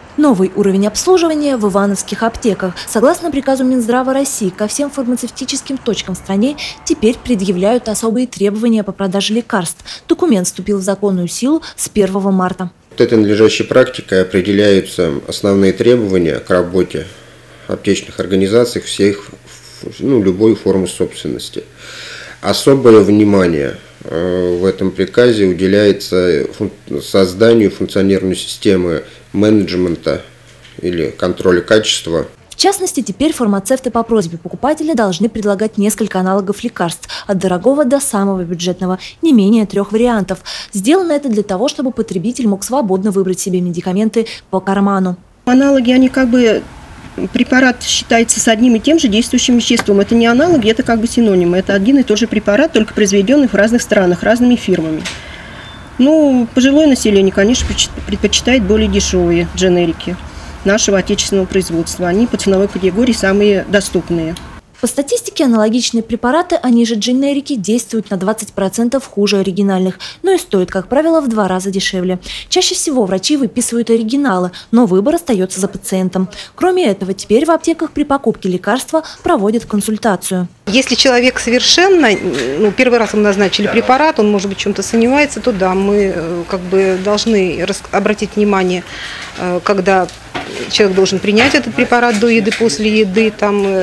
Новый уровень обслуживания в ивановских аптеках. Согласно приказу Минздрава России, ко всем фармацевтическим точкам в стране теперь предъявляют особые требования по продаже лекарств. Документ вступил в законную силу с 1 марта. Этой надлежащей практикой определяются основные требования к работе аптечных организаций всех, любой формы собственности. Особое внимание в этом приказе уделяется созданию функционированию системы менеджмента или контроля качества. В частности, теперь фармацевты по просьбе покупателя должны предлагать несколько аналогов лекарств, от дорогого до самого бюджетного, не менее 3 вариантов. Сделано это для того, чтобы потребитель мог свободно выбрать себе медикаменты по карману. Аналоги, они препарат считается с одним и тем же действующим веществом. Это не аналоги, это синонимы. Это один и тот же препарат, только произведенный в разных странах, разными фирмами. Пожилое население, конечно, предпочитает более дешевые дженерики нашего отечественного производства. Они по ценовой категории самые доступные. По статистике, аналогичные препараты, они же дженерики, действуют на 20% хуже оригинальных, но и стоят, как правило, в 2 раза дешевле. Чаще всего врачи выписывают оригиналы, но выбор остается за пациентом. Кроме этого, теперь в аптеках при покупке лекарства проводят консультацию. Если человек совершенно, первый раз ему назначили препарат, он, может быть, в чем-то сомневается, то да, мы должны обратить внимание, когда человек должен принять этот препарат до еды, после еды,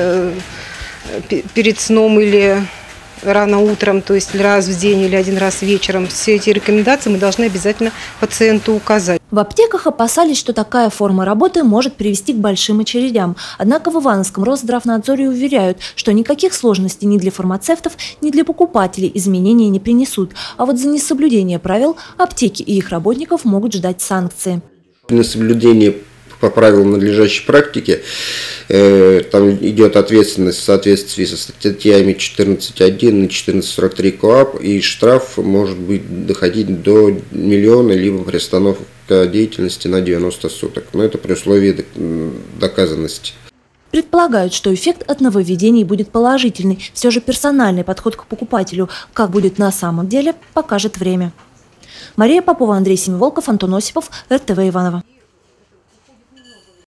перед сном или рано утром, то есть раз в день или 1 раз вечером. Все эти рекомендации мы должны обязательно пациенту указать. В аптеках опасались, что такая форма работы может привести к большим очередям. Однако в Ивановском Росздравнадзоре уверяют, что никаких сложностей ни для фармацевтов, ни для покупателей изменения не принесут. А вот за несоблюдение правил аптеки и их работников могут ждать санкции. Несоблюдение по правилам надлежащей практики, там идет ответственность в соответствии со статьями 14.1 и 14.43 КоАП, и штраф может доходить до 1 миллиона, либо приостановка деятельности на 90 суток. Но это при условии доказанности. Предполагают, что эффект от нововведений будет положительный. Все же персональный подход к покупателю, как будет на самом деле, покажет время. Мария Попова, Андрей Семиволков, Антон Осипов, РТВ Иваново.